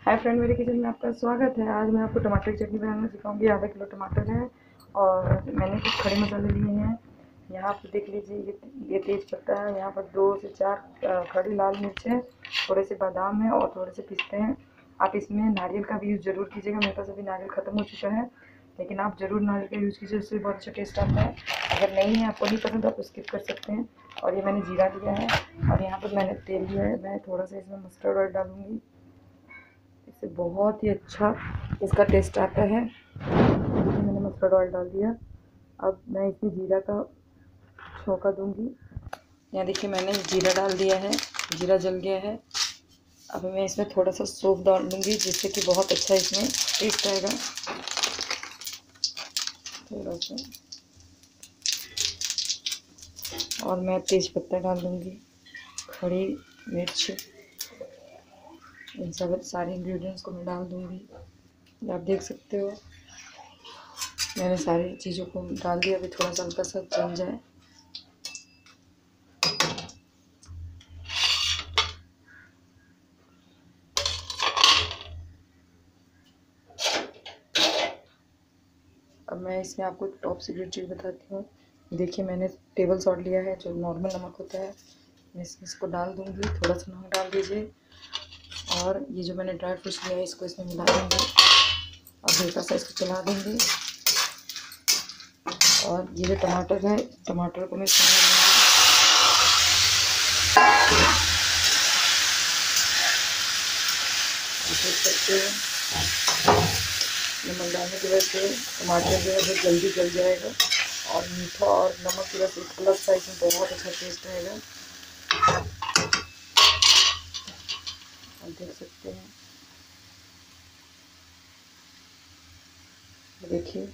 Hi friend, मेरे kitchen में आपका स्वागत है। आज मैं आपको टमाटर की चटनी बनाना सिखाऊंगी। आधा किलो टमाटर है और मैंने कुछ खड़े मसाले लिए हैं। यहाँ पर देख लीजिए, ये तेज पत्ता है। यहाँ पर 2 से 4 खड़ी लाल मिर्च है, थोड़े से बादाम है और थोड़े से पिस्ते हैं। आप इसमें नारियल का भी यूज़ ज़रूर कीजिएगा। मेरे पास अभी नारियल ख़त्म हो चुका है, लेकिन आप ज़रूर नारियल का यूज़ कीजिए, उससे बहुत अच्छा टेस्ट आता है। अगर नहीं है, आपको नहीं पसंद, आप स्किप कर सकते हैं। और ये मैंने जीरा लिया है और यहाँ पर मैंने तेल लिया है। मैं थोड़ा सा इसमें मस्टर्ड ऑयल डालूँगी, इससे बहुत ही अच्छा इसका टेस्ट आता है। मैंने मस्टर्ड ऑयल डाल दिया। अब मैं इसमें जीरा का छौंका दूंगी। यहाँ देखिए, मैंने जीरा डाल दिया है, जीरा जल गया है। अब मैं इसमें थोड़ा सा सौंफ डाल दूंगी, जिससे कि बहुत अच्छा इसमें टेस्ट आएगा। थोड़ा सा और मैं तेज पत्ता डाल दूंगी, खड़ी मिर्च, इन सब सारे इंग्रेडिएंट्स को मैं डाल दूंगी। आप देख सकते हो, मैंने सारी चीज़ों को डाल दिया। अभी थोड़ा सा हल्का सा जल जाए। अब मैं इसमें आपको टॉप सीक्रेट चीज़ बताती हूँ। देखिए, मैंने टेबल सॉल्ट लिया है, जो नॉर्मल नमक होता है। मैं इसको डाल दूँगी, थोड़ा सा नमक डाल दीजिए। और ये जो मैंने ड्राई फ्रूट्स लिया है, इसको इसमें मिला देंगे और हल्का सा इसको चला देंगे। और ये जो टमाटर है, टमाटर को मैं इसमें डाल दूँगी। देख सकते हैं, नमक डालने की वजह से टमाटर जो है वो जल्दी गल जाएगा और मीठा और नमक की वजह से एक अलग सा इसमें बहुत अच्छा टेस्ट आएगा। आप देख सकते हैं, देखिए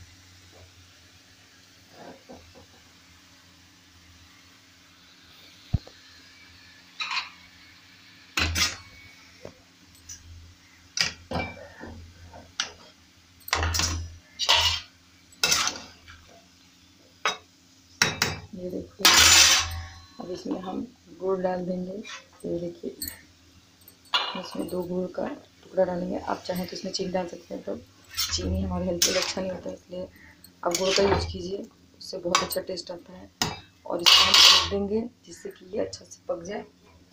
ये देखिए। अब इसमें हम गुड़ डाल देंगे। ये देखिए, इसमें 2 गुड़ का टुकड़ा डालेंगे। आप चाहें तो इसमें चीनी डाल सकते हैं, तो चीनी हमारे हेल्थ के लिए अच्छा नहीं होता है, इसलिए आप गुड़ का यूज़ कीजिए, उससे बहुत अच्छा टेस्ट आता है। और इसको हम ढक देंगे, जिससे कि ये अच्छा से पक जाए।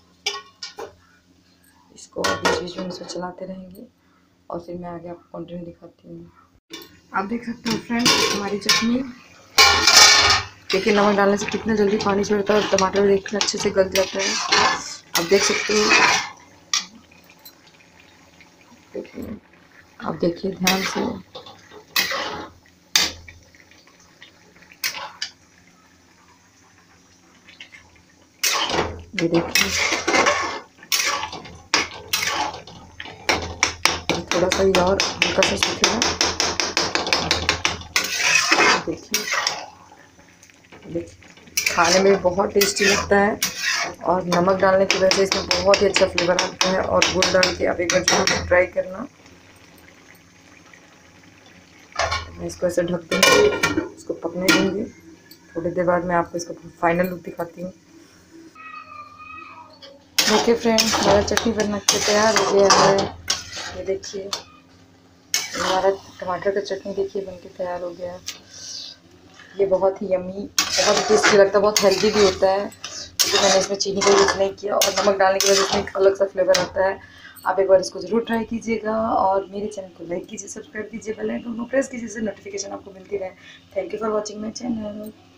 इसको बीच बीच में इसमें चलाते रहेंगे और फिर मैं आगे आपको कंटिन्यू दिखाती हूँ। आप देख सकते हो फ्रेंड्स, हमारी चटनी, देखिए नमक डालने से कितना जल्दी पानी छोड़ता है और टमाटर देखिए अच्छे से गल जाता है। आप देख सकते हो, देखिए, आप देखिए ध्यान से। ये देखिए, थोड़ा सा ही और हल्का सा सूखेगा। देखिए, खाने में बहुत टेस्टी लगता है और नमक डालने की वजह से इसमें बहुत ही अच्छा फ्लेवर आता है। और गुड़ डाल के आप एक बार जरूर ट्राई करना। मैं इसको ऐसे ढक दूँगी, इसको पकने दूँगी। थोड़ी देर बाद मैं आपको इसका फाइनल लुक दिखाती हूँ। देखिए फ्रेंड्स, हमारा चटनी बना के तैयार हो गया है। ये देखिए, हमारा टमाटर का चटनी देखिए बन के तैयार हो गया। ये बहुत ही यम्मी, बहुत ही टेस्टी लगता है, बहुत हेल्दी भी होता है, क्योंकि मैंने इसमें चीनी का यूज़ नहीं किया और नमक डालने की वजह से एक अलग सा फ्लेवर आता है। आप एक बार इसको ज़रूर ट्राई कीजिएगा और मेरे चैनल को लाइक कीजिए, सब्सक्राइब कीजिए, बेल आइकन को प्रेस कीजिए, जिससे नोटिफिकेशन आपको मिलती रहे। Thank you for watching my channel.